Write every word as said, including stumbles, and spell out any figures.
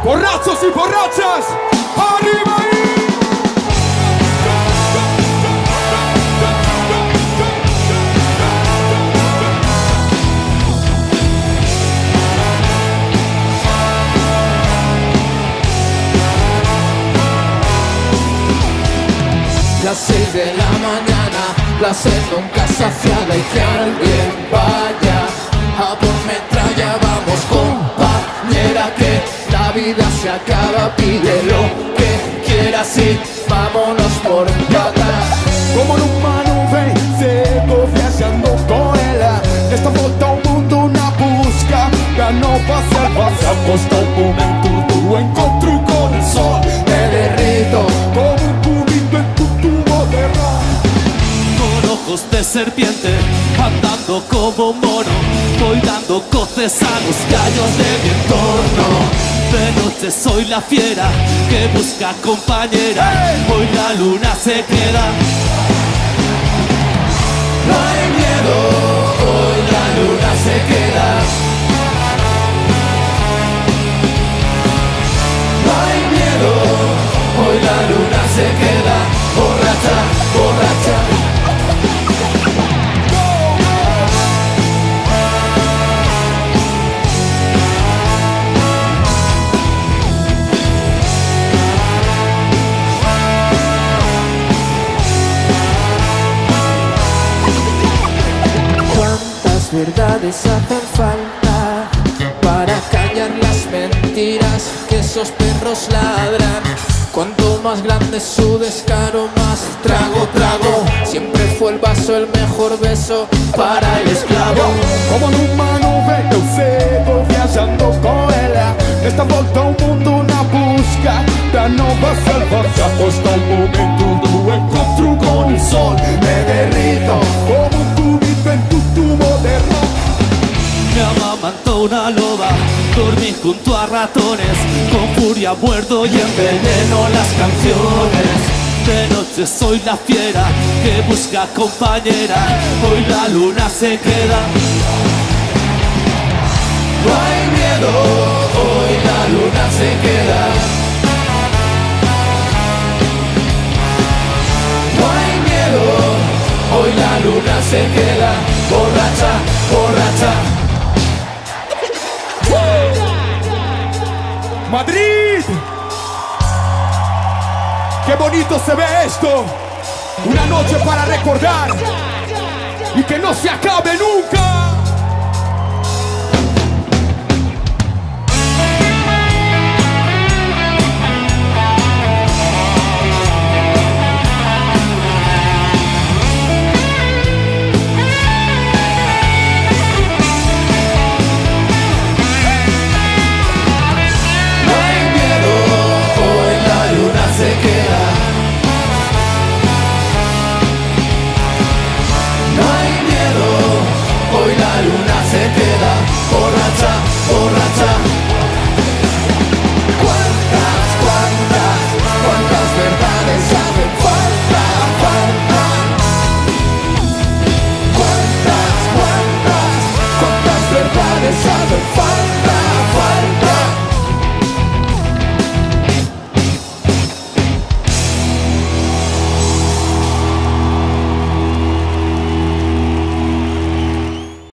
Borrachos y borrachas, arriba ahí. Las seis de la mañana, la sed nunca saciada y que alguien vaya a por metralla. Vamos compañera, que la vida se acaba, pide lo que quieras y vámonos por patas. Como numa nuvem, cedo viajando com ela. Nesta volta ao mundo na busca da nova salvação. Costa o momento do encontro com o sol. Me derrito como un cubito en tu tubo de ron. Con ojos de serpiente, andando como un mono, voy dando coces a los gallos de mi entorno. De noche soy la fiera que busca compañera, hoy la luna se queda. No hay miedo, hoy la luna se queda. No hay miedo, hoy la luna se queda. Borracha, borracha. Verdades hacen falta para callar las mentiras que esos perros ladran. Cuanto más grande su descaro, más trago, trago. Siempre fue el vaso el mejor beso para el esclavo. Como numa nuvem, eu cedo viajando com ela. Nesta volta ao mundo na busca da nova salvação. Costa o momento do encontro com o sol. Me derrito como un cubito en tu tubo de ron. Me amamantó una loba, dormí junto a ratones, con furia muerdo y enveneno las canciones. De noche soy la fiera que busca compañera, hoy la luna se queda. No hay miedo, hoy la luna se queda. No hay miedo, hoy la luna se queda. Borracha, borracha. Madrid, qué bonito se ve esto. Una noche para recordar y que no se acabe nunca. Borracha, borracha.